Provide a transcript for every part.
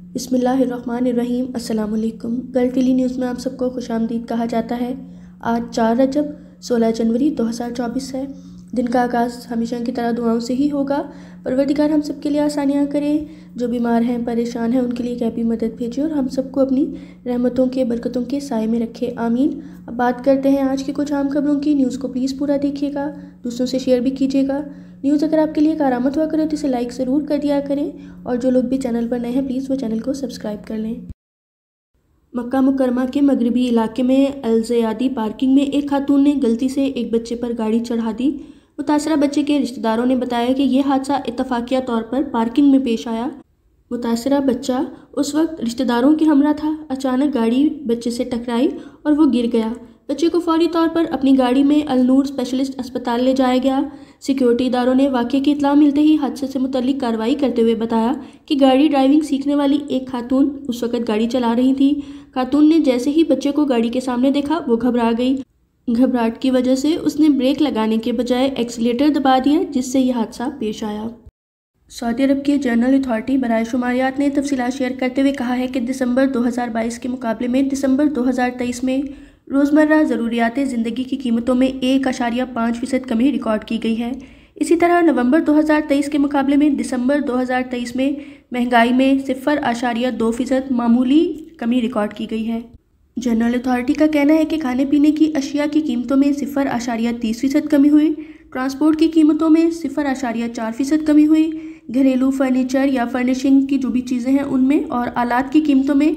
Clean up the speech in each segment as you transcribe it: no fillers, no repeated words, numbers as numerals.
बिस्मिल्लाहिर्रहमानिर्रहीम। अस्सलाम वालेकुम। गल्फ डेली न्यूज़ में आप सबको खुशामदीद कहा जाता है। आज 4 रजब 16 जनवरी 2024 है। दिन का आगाज़ हमेशा की तरह दुआओं से ही होगा। परवरदिगार हम सब के लिए आसानियाँ करे, जो बीमार हैं परेशान हैं उनके लिए कैफी मदद भेजे और हम सबको अपनी रहमतों के बरकतों के साए में रखे, आमीन। अब बात करते हैं आज की कुछ आम खबरों की। न्यूज़ को प्लीज़ पूरा देखिएगा, दूसरों से शेयर भी कीजिएगा। न्यूज़ अगर आपके लिए करामत हुआ करे तो इसे लाइक ज़रूर कर दिया करें और जो लोग भी चैनल पर नए हैं प्लीज़ वो चैनल को सब्सक्राइब कर लें। मक्का मुकरमा के मगरबी इलाके में अलज़यादी पार्किंग में एक खातून ने गलती से एक बच्चे पर गाड़ी चढ़ा दी। मुतासरा बच्चे के रिश्तेदारों ने बताया कि यह हादसा इत्तफाकिया तौर पर पार्किंग में पेश आया। मुतासरा बच्चा उस वक्त रिश्तेदारों के हमरा था। अचानक गाड़ी बच्चे से टकराई और वो गिर गया। बच्चे को फौरी तौर पर अपनी गाड़ी में अल-नूर स्पेशलिस्ट अस्पताल ले जाया गया। सिक्योरिटी इदारों ने वाक़े की इत्तला मिलते ही हादसे से मुतल्लिक कार्रवाई करते हुए बताया कि गाड़ी ड्राइविंग सीखने वाली एक खातून उस वक्त गाड़ी चला रही थी। खातून ने जैसे ही बच्चे को गाड़ी के सामने देखा वो घबरा गई। घबराहट की वजह से उसने ब्रेक लगाने के बजाय एक्सीलेटर दबा दिया, जिससे यह हादसा पेश आया। सऊदी अरब की जनरल अथॉरिटी बराए शुमारियात ने तफसीलात शेयर करते हुए कहा है कि दिसंबर 2022 के मुकाबले में दिसंबर 2023 में रोज़मर्रा ज़रूरियात ज़िंदगी की कीमतों में 1.5% कमी रिकॉर्ड की गई है। इसी तरह नवंबर 2023 के मुकाबले में दिसंबर 2023 में महंगाई में 0.2% मामूली कमी रिकॉर्ड की गई है। जनरल अथॉरिटी का कहना है कि खाने पीने की अशिया की कीमतों में 0.30% कमी हुई, ट्रांसपोर्ट की कीमतों में 0.4% कमी हुई, घरेलू फर्नीचर या फर्निशिंग की जो भी चीज़ें हैं उनमें और आलात की कीमतों में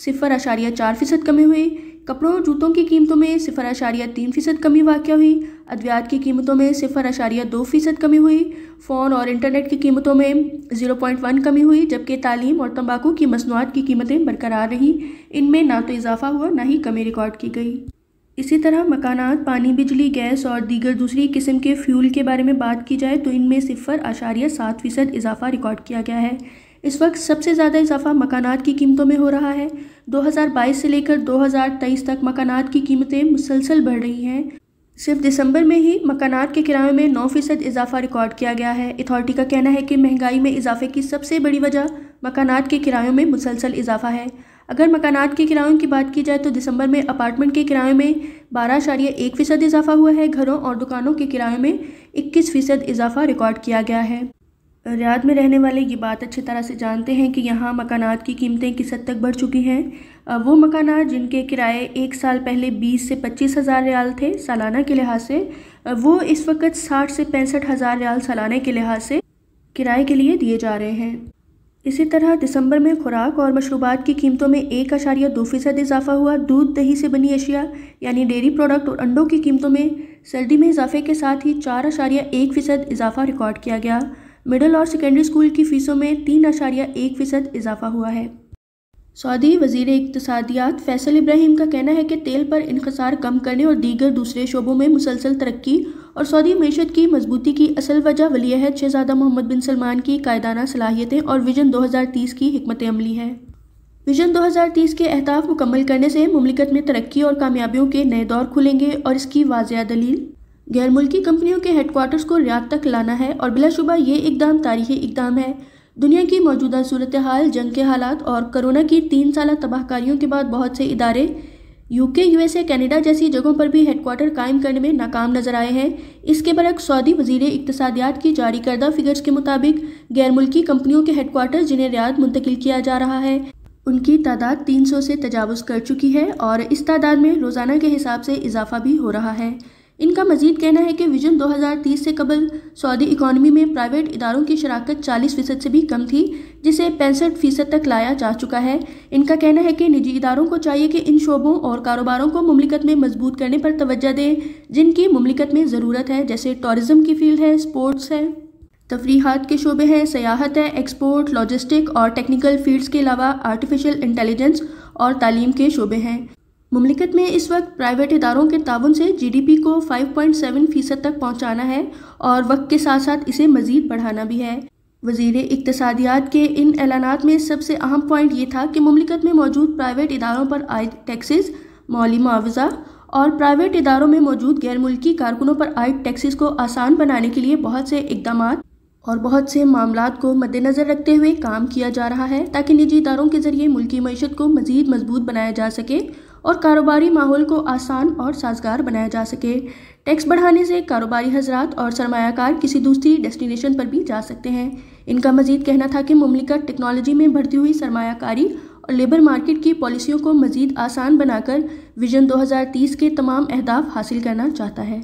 0.4% कमी हुई, कपड़ों और जूतों की कीमतों में 0.3% कमी वाक़या हुई, अद्वियात की कीमतों में 0.2% कमी हुई, फ़ोन और इंटरनेट की कीमतों में 0.1 कमी हुई, जबकि तालीम और तंबाकू की मसनूआत की कीमतें बरकरार रहीं। इनमें ना तो इजाफा हुआ ना ही कमी रिकॉर्ड की गई। इसी तरह मकानात, पानी, बिजली, गैस और दीगर दूसरी किस्म के फ्यूल के बारे में बात की जाए तो इनमें 0.7% इजाफा रिकॉर्ड किया गया है। इस वक्त सबसे ज़्यादा इजाफा मकानात की कीमतों में हो रहा है। 2022 से लेकर 2023 तक मकानात की कीमतें मुसलसल बढ़ रही हैं। सिर्फ दिसंबर में ही मकानात के किरायों में 9% इजाफा रिकॉर्ड किया गया है। अथॉरिटी का कहना है कि महंगाई में इजाफे की सबसे बड़ी वजह मकानात के किरायों में मुसलसल इजाफा है। अगर मकानात के किरायों की बात की जाए तो दिसंबर में अपार्टमेंट के किरायों में 12.1% इजाफा हुआ है। घरों और दुकानों के किरायों में 21% इजाफा रिकॉर्ड किया गया है। रियाद में रहने वाले ये बात अच्छी तरह से जानते हैं कि यहाँ मकानात की कीमतें किस हद तक बढ़ चुकी हैं। वो मकानात जिनके किराए एक साल पहले 20 से 25 हज़ार रियाल थे सालाना के लिहाज से, वो इस वक्त 60 से 65 हज़ार रियाल सालाने के लिहाज से किराए के लिए दिए जा रहे हैं। इसी तरह दिसंबर में खुराक और मशरूबात की कीमतों में 1.2% इजाफा हुआ। दूध, दही से बनी अशिया यानी डेयरी प्रोडक्ट और अंडों की कीमतों में सर्दी में इजाफे के साथ ही 4.1% इजाफा रिकॉर्ड किया गया। मिडिल और सेकेंडरी स्कूल की फ़ीसों में 3.1% इजाफा हुआ है। सऊदी वज़ीर इक़्तिसादियात फैसल इब्राहिम का कहना है कि तेल पर इन्हिसार कम करने और दीगर दूसरे शोबों में मुसलसल तरक्की और सऊदी मईशत की मजबूती की असल वजह वलीअहद शहज़ादा मोहम्मद बिन सलमान की कायदाना सलाहियतें और विजन 2030 की हिकमत अमली है। विजन 2030 के अहदाफ मुकम्मल करने से मुमलिकत में तरक्की और कामयाबियों के नए दौर खुलेंगे और इसकी वाज़ेह दलील गैर मुल्की कंपनियों के हेडक्वार्टर्स को रियाद तक लाना है और बिलाशुबा ये इकदाम तारीखी इकदाम है। दुनिया की मौजूदा सूरत हाल, जंग के हालात और कोरोना की 3 साल तबाहकारियों के बाद बहुत से इदारे यूके, यूएसए, कनाडा जैसी जगहों पर भी हेडक्वार्टर कायम करने में नाकाम नजर आए हैं। इसके बरक्स सऊदी वज़ीर इक़्तिसादियात की जारी करदा फिगर्स के मुताबिक गैर मुल्की कंपनियों के हेडक्वार्टर जिन्हें रियाद मुंतकिल किया जा रहा है उनकी तादाद 300 से तजावुज़ कर चुकी है और इस तादाद में रोज़ाना के हिसाब से इजाफा भी हो रहा है। इनका मजीद कहना है कि विजन 2030 से कबल सऊदी इकॉनमी में प्राइवेट इदारों की शराकत 40% से भी कम थी, जिसे 65% तक लाया जा चुका है। इनका कहना है कि निजी इदारों को चाहिए कि इन शोबों और कारोबारों को मुमलिकत में मजबूत करने पर तवज्जो दें जिनकी मुमलिकत में ज़रूरत है, जैसे टूरिज़्म की फील्ड है, स्पोर्ट्स है, तफरीहात के शोबे हैं, सयाहत है, एक्सपोर्ट, लॉजिस्टिक और टेक्निकल फील्ड्स के अलावा आर्टिफिशियल इंटेलिजेंस और तालीम के शोबे हैं। मुमलिकत में इस वक्त प्राइवेट इदारों के ताउन से GDP को 5.7% तक पहुँचाना है और वक्त के साथ साथ इसे मज़ीद बढ़ाना भी है। वज़ीर इक़्तिसादियात के इन ऐलानात में सबसे अहम पॉइंट ये था कि मुमलिकत में मौजूद प्राइवेट इदारों पर आयद टैक्सेस, मौली मुआवजा और प्राइवेट इदारों में मौजूद गैर मुल्की कारकुनों पर आयद टैक्सेस को आसान बनाने के लिए बहुत से इक़दामात और बहुत से मामलात को मद्देनज़र रखते हुए काम किया जा रहा है ताकि निजी इदारों के जरिए मुल्की मईशत को मज़ीद मजबूत बनाया जा सके और कारोबारी माहौल को आसान और साजगार बनाया जा सके। टैक्स बढ़ाने से कारोबारी हजरात और सरमायाकार किसी दूसरी डेस्टिनेशन पर भी जा सकते हैं। इनका मजीद कहना था कि मुमलिकत टेक्नोलॉजी में बढ़ती हुई सरमायाकारी और लेबर मार्केट की पॉलिसियों को मजीद आसान बनाकर विजन 2030 के तमाम अहदाफ हासिल करना चाहता है।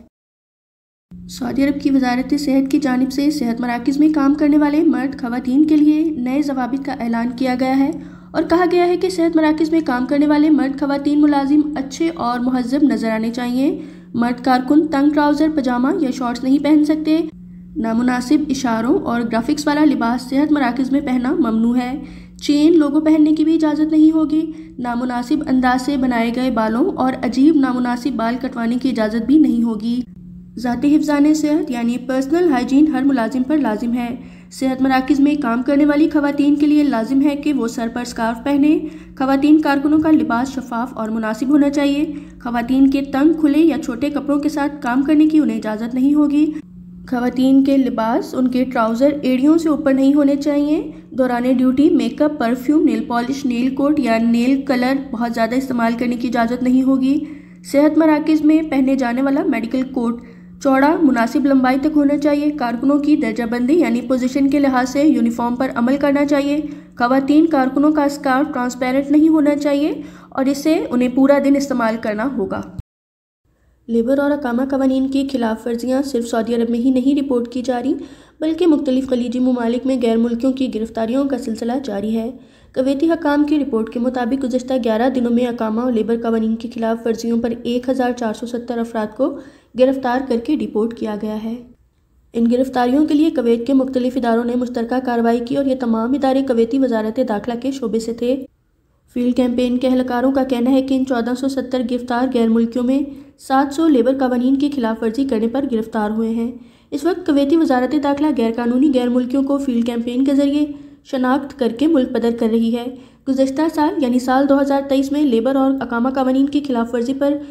सऊदी अरब की वजारत सेहत की जानिब से सेहत मराकज़ में काम करने वाले मर्द खवातीन के लिए नए ज़वाबित का ऐलान किया गया है और कहा गया है कि सेहत मराकज़ में काम करने वाले मर्द खवातीन मुलाजिम अच्छे और मुहज़्ज़ब नज़र आने चाहिए। मर्द कारकुन तंग ट्राउज़र, पजामा या शॉर्ट्स नहीं पहन सकते। नामुनासिब इशारों और ग्राफिक्स वाला लिबास सेहत मराकज़ में पहनना ममनू है। चेन लोगो पहनने की भी इजाज़त नहीं होगी। नामुनासिब अंदाज से बनाए गए बालों और अजीब नामुनासिब बाल कटवाने की इजाज़त भी नहीं होगी। ज़ाती हिफ्ज़ाने सेहत यानी पर्सनल हाइजीन हर मुलाजिम पर लाजिम है। सेहत मराकज़ में काम करने वाली खवातीन के लिए लाजिम है कि वो सर पर स्कार्फ पहने। खवातीन कारकुनों का लिबास शफाफ और मुनासिब होना चाहिए। खवातीन के तंग, खुले या छोटे कपड़ों के साथ काम करने की उन्हें इजाज़त नहीं होगी। खवातीन के लिबास, उनके ट्राउज़र एड़ियों से ऊपर नहीं होने चाहिए। दौरान duty makeup, perfume, nail polish, nail coat या नेल कलर बहुत ज़्यादा इस्तेमाल करने की इजाज़त नहीं होगी। सेहत मराकज़ में पहने जाने वाला मेडिकल कोट चौड़ा, मुनासिब लंबाई तक होना चाहिए। कारकुनों की दर्जाबंदी यानी पोजीशन के लिहाज से यूनिफॉर्म पर अमल करना चाहिए। खवातीन कारकुनों का स्कार्फ ट्रांसपेरेंट नहीं होना चाहिए और इससे उन्हें पूरा दिन इस्तेमाल करना होगा। लेबर और अकामा कवानीन की खिलाफ वर्जियाँ सिर्फ सऊदी अरब में ही नहीं रिपोर्ट की जा रही, बल्कि मुख्तलिफ खलीजी ममालिक में गैर मुल्कियों की गिरफ्तारियों का सिलसिला जारी है। कवैती हकाम की रिपोर्ट के मुताबिक गुज़श्ता 11 दिनों में अकामा और लेबर कवानीन की खिलाफ वर्जियों पर 1470 अफराद को गिरफ्तार करके रिपोर्ट किया गया है। इन गिरफ्तारियों के लिए कवैत के मुख्तलिफ इदारों ने मुश्तरका कार्रवाई की और ये तमाम इदारे कवैती वजारत दाखिला के शोबे से थे। फील्ड कैंपेन के एहलकारों का कहना है कि इन 1470 गिरफ्तार गैर मुल्कियों में 700 लेबर कवानीन की खिलाफ वर्जी करने पर गिरफ्तार हुए हैं। इस वक्त कवैती वजारत दाखिला गैर कानूनी गैर मुल्कियों को फील्ड कैंपेन के जरिए शनाख्त करके मुल्क बदर कर रही है। गुज़श्ता साल यानी साल 2023 में लेबर और अकामा कवानीन की खिलाफ वर्जी पर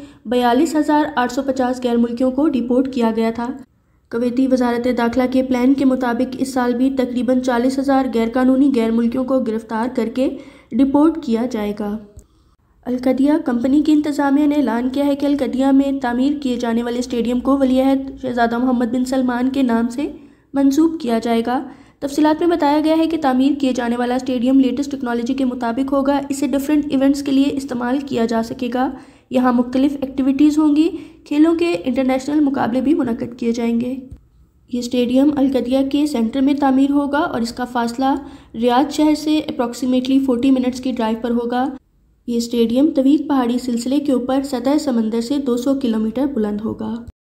42,850 गैर मुल्कियों को डिपोर्ट किया गया था। कवैती वजारत दाखिला के प्लान के मुताबिक इस साल भी तकरीबन 40,000 गैर कानूनी गैर मुल्कियों को गिरफ्तार करके डिपोर्ट किया जाएगा। अलकदिया कंपनी की इंतज़ामिया ने ऐलान किया है कि अलकदिया में तामीर किए जाने वाले स्टेडियम को वलीअहद शहज़ादा मोहम्मद बिन सलमान के नाम से मंसूब किया जाएगा। तफसीलात में बताया गया है कि तामीर किए जाने वाला स्टेडियम लेटेस्ट टेक्नोलॉजी के मुताबिक होगा। इसे डिफरेंट इवेंट्स के लिए इस्तेमाल किया जा सकेगा। यहाँ मुख्तलिफ एक्टिविटीज़ होंगी। खेलों के इंटरनेशनल मुकाबले भी मुनक़्क़द किए जाएंगे। ये स्टेडियम अलकदिया के सेंटर में तामीर होगा और इसका फासला रियाद शहर से अप्रॉक्सीमेटली 40 मिनट्स की ड्राइव पर होगा। ये स्टेडियम तवीक पहाड़ी सिलसिले के ऊपर सतह समंदर से 200 किलोमीटर बुलंद होगा।